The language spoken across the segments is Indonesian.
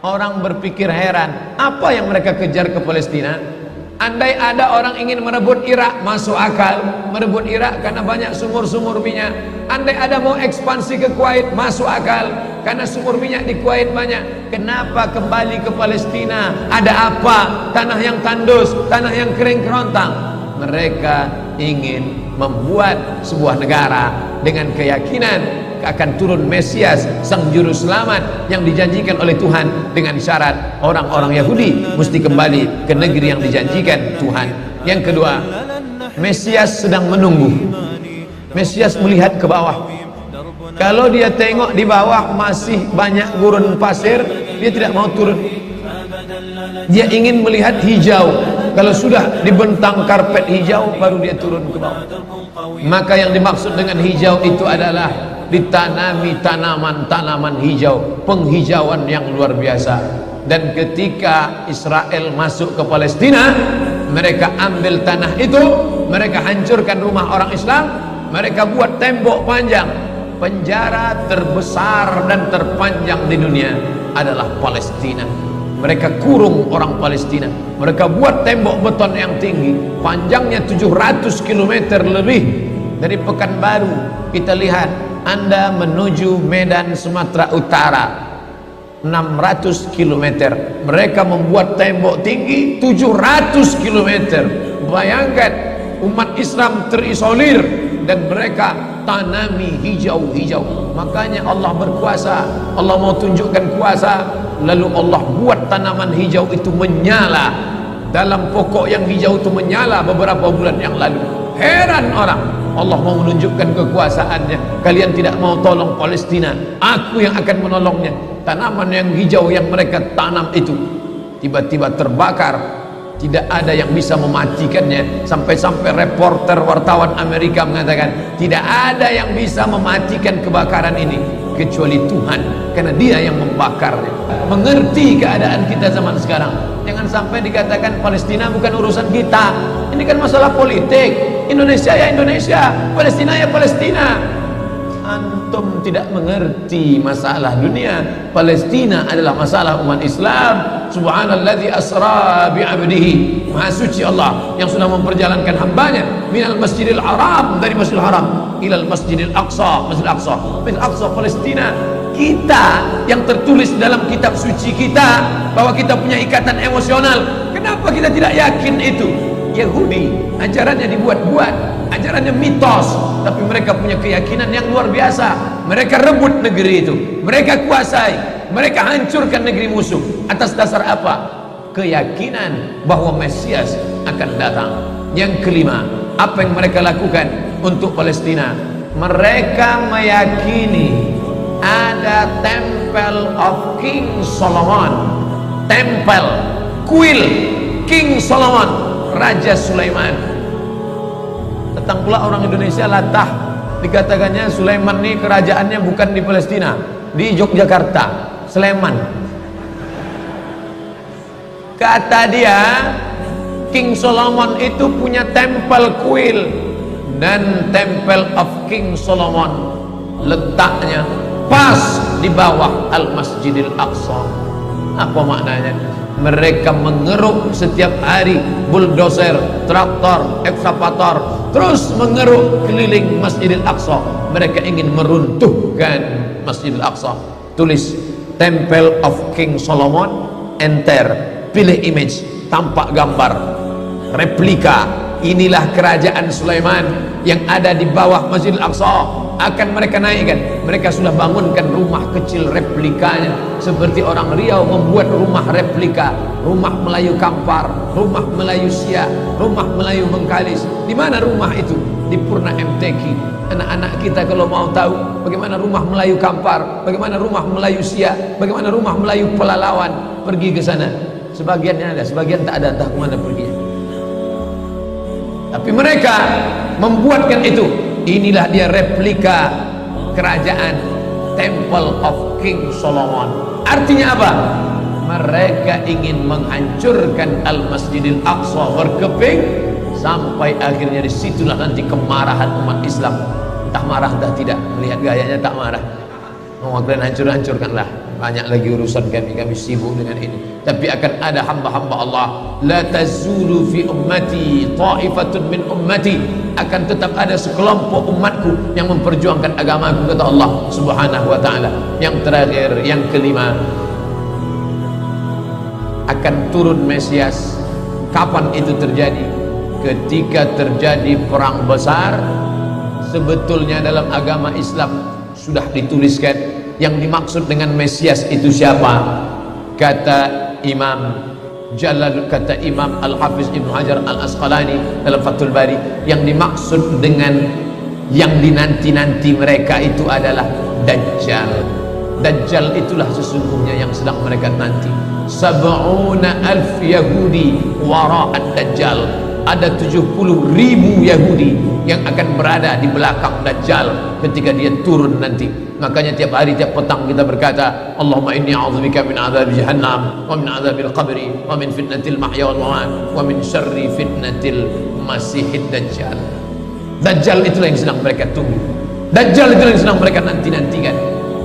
Orang berpikir heran, apa yang mereka kejar ke Palestina? Andai ada orang ingin merebut Irak, masuk akal. Merebut Irak karena banyak sumur-sumur minyak. Andai ada mau ekspansi ke Kuwait, masuk akal, karena sumur minyak di Kuwait banyak. Kenapa kembali ke Palestina? Ada apa? Tanah yang tandus, tanah yang kering kerontang. Mereka ingin membuat sebuah negara dengan keyakinan akan turun Mesias, sang juru selamat yang dijanjikan oleh Tuhan, dengan syarat orang-orang Yahudi mesti kembali ke negeri yang dijanjikan Tuhan. Yang kedua, Mesias sedang menunggu. Mesias melihat ke bawah. Kalau dia tengok di bawah masih banyak gurun pasir, dia tidak mau turun. Dia ingin melihat hijau. Kalau sudah dibentang karpet hijau, baru dia turun ke bawah. Maka yang dimaksud dengan hijau itu adalah ditanami tanaman-tanaman hijau, penghijauan yang luar biasa. Dan ketika Israel masuk ke Palestina, mereka ambil tanah itu, mereka hancurkan rumah orang Islam, mereka buat tembok panjang. Penjara terbesar dan terpanjang di dunia adalah Palestina. Mereka kurung orang Palestina. Mereka buat tembok beton yang tinggi, panjangnya 700 km lebih. Dari Pekanbaru kita lihat, Anda menuju Medan Sumatera Utara 600 km. Mereka membuat tembok tinggi 700 km. Bayangkan, umat Islam terisolir dan mereka tanami hijau-hijau. Makanya Allah berkuasa. Allah mau tunjukkan kuasa, lalu Allah buat tanaman hijau itu menyala. Dalam pokok yang hijau itu menyala beberapa bulan yang lalu. Heran orang, Allah mau menunjukkan kekuasaannya. Kalian tidak mau tolong Palestina, aku yang akan menolongnya. Tanaman yang hijau yang mereka tanam itu tiba-tiba terbakar. Tidak ada yang bisa mematikannya. Sampai-sampai reporter wartawan Amerika mengatakan, tidak ada yang bisa mematikan kebakaran ini kecuali Tuhan, karena Dia yang membakarnya. Mengerti keadaan kita zaman sekarang. Jangan sampai dikatakan Palestina bukan urusan kita. Ini kan masalah politik. Indonesia ya Indonesia, Palestina ya Palestina. Antum tidak mengerti masalah dunia. Palestina adalah masalah umat Islam. Subhanalladzi asra bi'abdihi. Maha suci Allah yang sudah memperjalankan hambanya minal masjidil haram, dari masjidil haram ilal masjidil aqsa, masjidil aqsa, masjidil aqsa Palestina. Kita yang tertulis dalam kitab suci kita bahwa kita punya ikatan emosional. Kenapa kita tidak yakin itu? Yahudi ajarannya dibuat-buat, ajarannya mitos, tapi mereka punya keyakinan yang luar biasa. Mereka rebut negeri itu, mereka kuasai, mereka hancurkan negeri musuh. Atas dasar apa? Keyakinan bahwa Mesias akan datang. Yang kelima, apa yang mereka lakukan untuk Palestina? Mereka meyakini ada Temple of King Solomon, tempel kuil King Solomon, Raja Sulaiman. Datang pula orang Indonesia latah, dikatakannya Sulaiman ini kerajaannya bukan di Palestina, di Yogyakarta, Sleman. Kata dia, King Solomon itu punya tempel kuil, dan Temple of King Solomon letaknya pas di bawah Al-Masjidil Aqsa. Apa maknanya? Mereka mengeruk setiap hari, bulldozer, traktor, ekskavator, terus mengeruk keliling Masjidil Aqsa. Mereka ingin meruntuhkan Masjidil Aqsa. Tulis Temple of King Solomon, enter, pilih image, tampak gambar replika. Inilah kerajaan Sulaiman yang ada di bawah Masjidil Aqsa. Akan mereka naikkan. Mereka sudah bangunkan rumah kecil replikanya, seperti orang Riau membuat rumah replika, rumah Melayu Kampar, rumah Melayu Siak, rumah Melayu Bengkalis. Di mana rumah itu? Di Purna MTQ. Anak-anak kita kalau mau tahu bagaimana rumah Melayu Kampar, bagaimana rumah Melayu Siak, bagaimana rumah Melayu Pelalawan, pergi ke sana. Sebagiannya ada, sebagian tak ada, entah kemana pergi. Tapi mereka membuatkan itu. Inilah dia replika kerajaan Temple of King Solomon. Artinya apa? Mereka ingin menghancurkan Al-Masjidil Aqsa berkeping, sampai akhirnya disitulah nanti kemarahan umat Islam. Entah marah entah tidak, melihat gayanya tak marah. Mau kalian hancur-hancurkanlah. banyak lagi urusan kami sibuk dengan ini. Tapi akan ada hamba-hamba Allah, la tazulu fi ummati ta'ifatun min ummati, akan tetap ada sekelompok umatku yang memperjuangkan agamaku, kata Allah Subhanahu wa taala. Yang terakhir, yang kelima, akan turun Mesias. Kapan itu terjadi? Ketika terjadi perang besar. Sebetulnya dalam agama Islam sudah dituliskan yang dimaksud dengan Mesias itu siapa. Kata Imam Al-Hafiz Ibn Hajar Al-Asqalani dalam Fathul Bari, yang dimaksud dengan yang dinanti-nanti mereka itu adalah Dajjal. Dajjal itulah sesungguhnya yang sedang mereka nanti. 70,000 Yahudi wara'ad Dajjal. Ada 70.000 Yahudi yang akan berada di belakang Dajjal ketika dia turun nanti. Makanya tiap hari, tiap petang kita berkata, Allahumma inni a'udzubika min azab jahannam wa min azabil qabri wa min fitnatil mahya wal mamat wa min syarri fitnatil masihid Dajjal. Dajjal itulah yang sedang mereka tunggu. Dajjal itulah yang sedang mereka nanti-nantikan.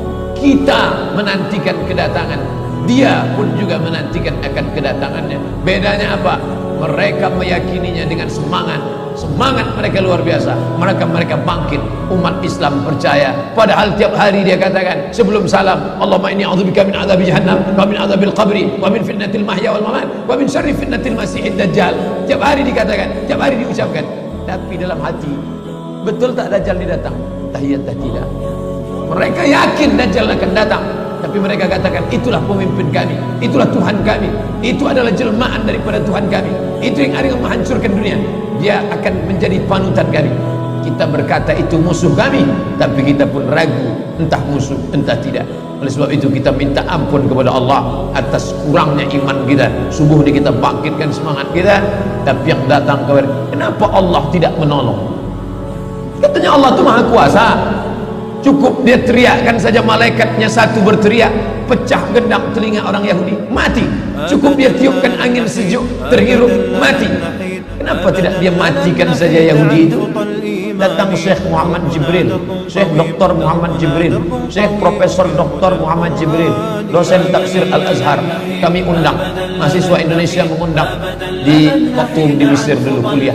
Kita menantikan kedatangan, dia pun juga menantikan akan kedatangannya. Bedanya apa? Mereka meyakininya dengan semangat mereka luar biasa. Mereka bangkit. Umat Islam percaya. Padahal tiap hari dia katakan sebelum salam, Allahumma inni a'udzubika min adzabi jahannam wa min adzabil qabri wa min fitnatil mahya wal mamat wa min syarri fitnatil masihid Dajjal. Tiap hari dikatakan, tiap hari diucapkan. Tapi dalam hati, betul tak Dajjal datang? Tahiyatah tidak. Mereka yakin Dajjal akan datang, tapi mereka katakan itulah pemimpin kami, itulah Tuhan kami, itu adalah jelmaan daripada Tuhan kami, itu yang akan menghancurkan dunia, dia akan menjadi panutan kami. Kita berkata itu musuh kami, tapi kita pun ragu entah musuh entah tidak. Oleh sebab itu kita minta ampun kepada Allah atas kurangnya iman kita. Subuh ini kita bangkitkan semangat kita, tapi yang datang kepada, kenapa Allah tidak menolong? Katanya Allah itu maha kuasa. Cukup dia teriakkan saja, malaikatnya satu berteriak, pecah gendang telinga orang Yahudi, mati. Cukup dia tiupkan angin sejuk, terhirup, mati. Kenapa tidak dia matikan saja Yahudi itu? Datang Syekh Muhammad Jibril, Syekh Dr. Muhammad Jibril, Syekh Profesor Dr. Muhammad Jibril, dosen tafsir Al-Azhar. Kami undang, mahasiswa Indonesia mengundang di waktu di Mesir dulu kuliah.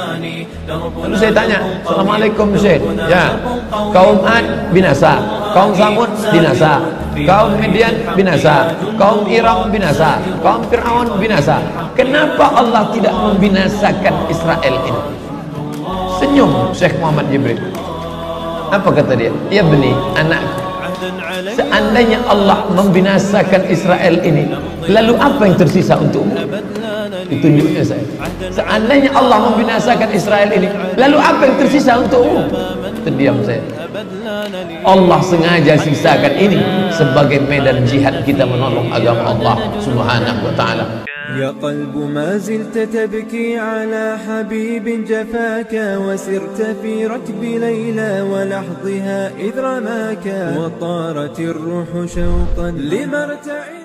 Lalu saya tanya, Assalamualaikum Syekh, ya, kaum Ad binasa, kaum Samud binasa, kaum Midian binasa, kaum Iram binasa, kaum Fir'aun binasa. Kenapa Allah tidak membinasakan Israel ini? Senyum Syekh Muhammad Jibril. Apa kata dia? Ya beni, anakku, seandainya Allah membinasakan Israel ini, lalu apa yang tersisa untukmu? Ditunjuknya saya. Seandainya Allah membinasakan Israel ini, lalu apa yang tersisa untukmu? Terdiam saya. Allah sengaja sisakan ini sebagai medan jihad kita menolong agama Allah Subhanahu wa taala. يا قلب ما زلت تبكي على حبيب جفاك وسرت في ركب ليلى ولحظها إذ رماك وطارت الروح شوقا لمرتع